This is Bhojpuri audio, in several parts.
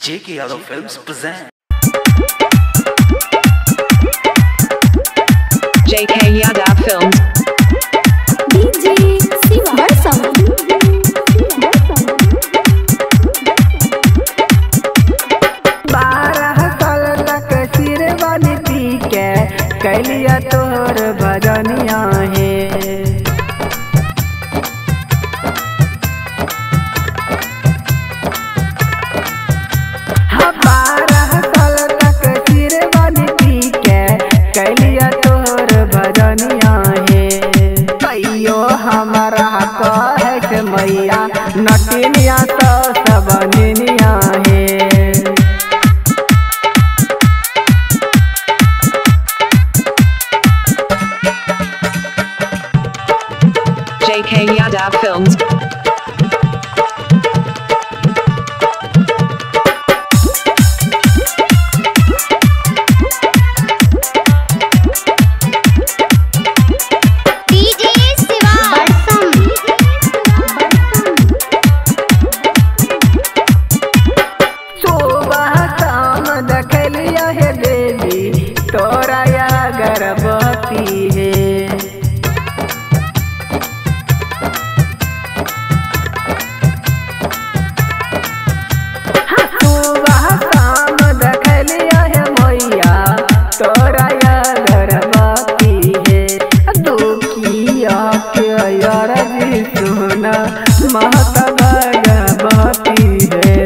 J.K. Yadav Films present J.K. Yadav Films. DJ Siva Barsam. 12 साल तक सिरवानी पी के कैलिया तोहर भजनिया है। हाँ, 12 साल तक सिरवानी पी के कैलिया तोहर भजनिया है। कहियो हमारा कहे के मैया नटिनिया तो सब निनिया है। J.K. Yadav Films. DJ Siva Barsam. सुबह शाम देखलिया है देवी तोरा या गर्भवती है। सुबह शाम देखलिया है मैया तोरा या गर्भवती है। दुखिया के अरजी सुना महत भगवती है।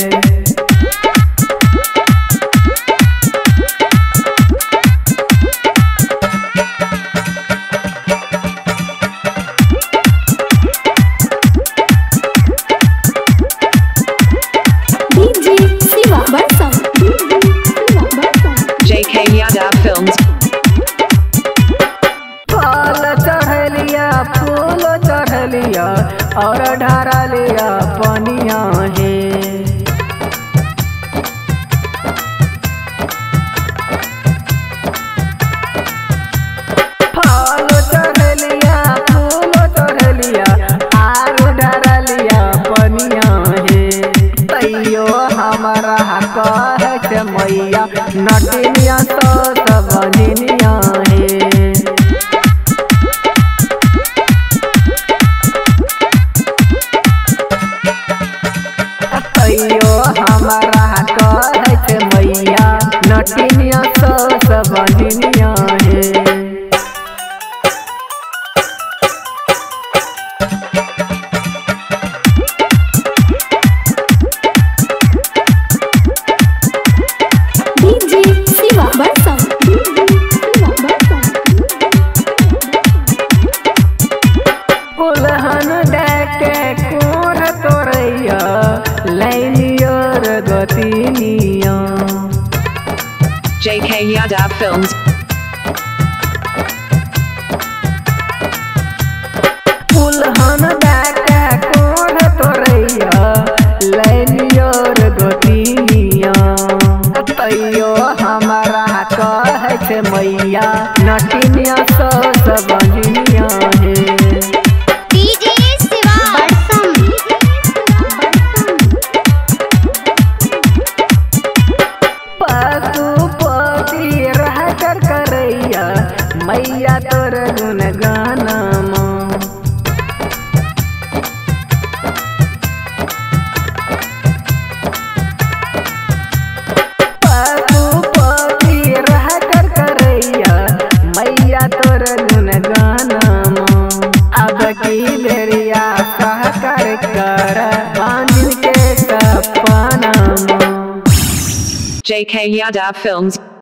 DJ Siva Barsam. J.K. Yadav Films. फल चढ़लिया फूल चढ़लिया और ढारा लिया पनिया है। फल चढ़लिया फूल चढ़लिया और ढारा लिया पनिया है। तैयो हमारा कहे के मैया नटिनिया तो सब निनिया है। अयो हमारा कहे के मैया नटिनिया तो सब निनिया है। DJ Siva Barsam. उलहन डाके कोर तोरैया लैनियर गतिनिया। J.K. Yadav Films. उलहन डाके कोर तोरैया लैनियर गतिनिया। तैयो हमारा कहे के मैया नटिनिया तो सब निनिया है। DJ Siva Barsam. पशुपति रह कर करैया मैया तोर गुण गाना पशुपति रह कर करैया मैया तोर गुण गाना। अब की बेरिया कह कर बांध के सपना। J.K. Yadav Films.